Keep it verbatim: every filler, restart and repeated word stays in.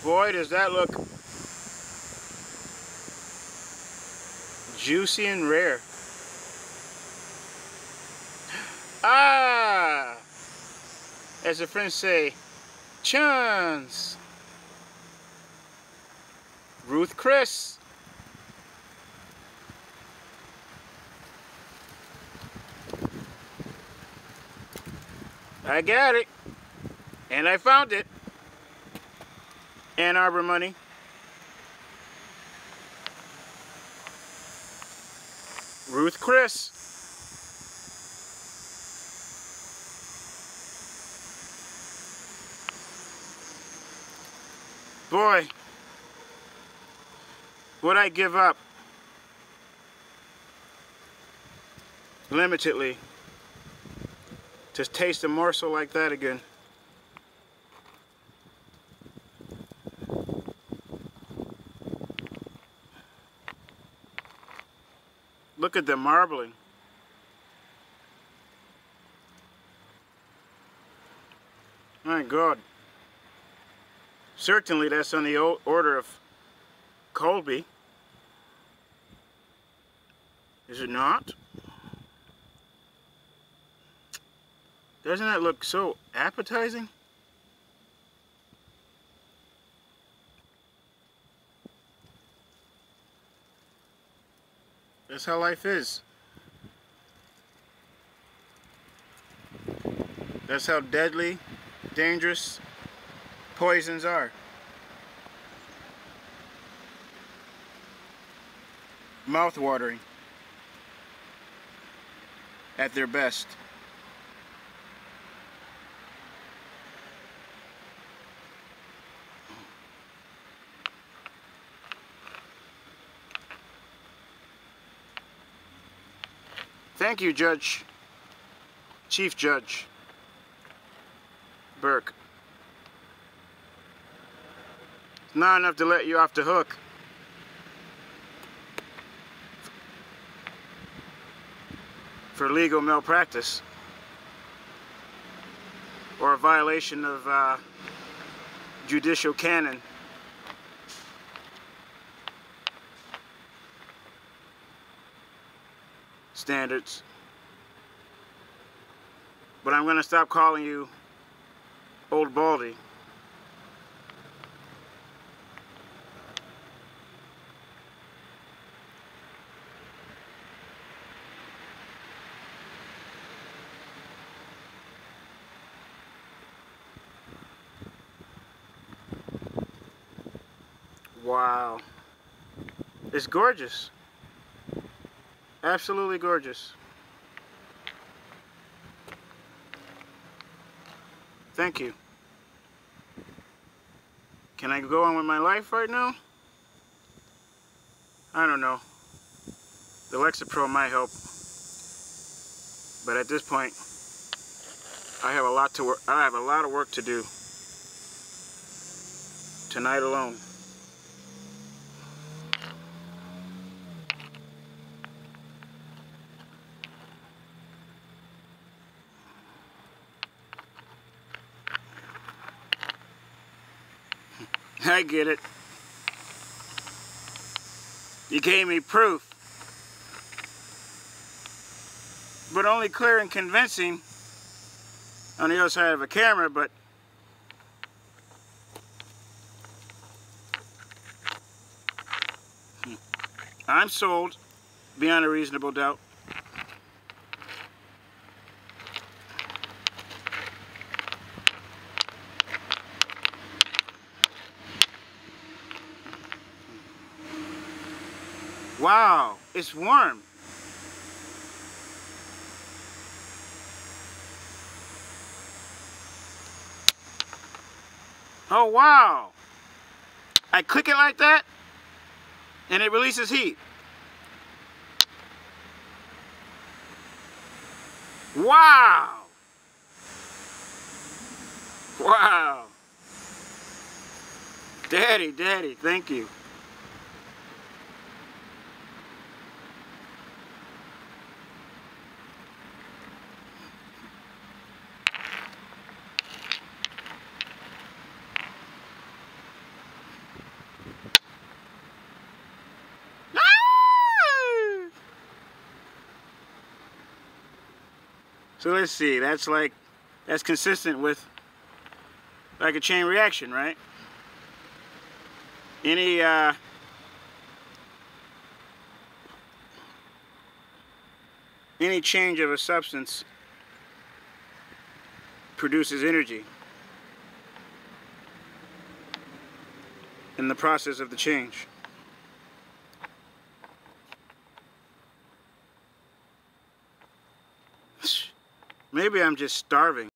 Boy, does that look juicy and rare. Ah! As the French say, chance. Ruth Chris. I got it. And I found it. Ann Arbor money. Ruth Chris. Boy, would I give up limitedly to taste a morsel like that again. Look at the marbling. My God. Certainly that's on the order of Colby. Is it not? Doesn't that look so appetizing? That's how life is. That's how deadly, dangerous poisons are. Mouth-watering at their best. Thank you, Judge, Chief Judge Burke. It's not enough to let you off the hook. For legal malpractice or a violation of uh, judicial canon. Standards. But I'm going to stop calling you Old Baldy. Wow. It's gorgeous. Absolutely gorgeous. Thank you. Can I go on with my life right now? I don't know. The Lexapro might help. But at this point, I have a lot to work. I have a lot of work to do. Tonight alone. I get it. You gave me proof. But only clear and convincing on the other side of a camera, but I'm sold beyond a reasonable doubt. Wow, it's warm. Oh, wow. I click it like that, and it releases heat. Wow. Wow. Daddy, daddy, thank you. So let's see, that's like, that's consistent with like a chain reaction, right? Any, uh, any change of a substance produces energy in the process of the change. Maybe I'm just starving.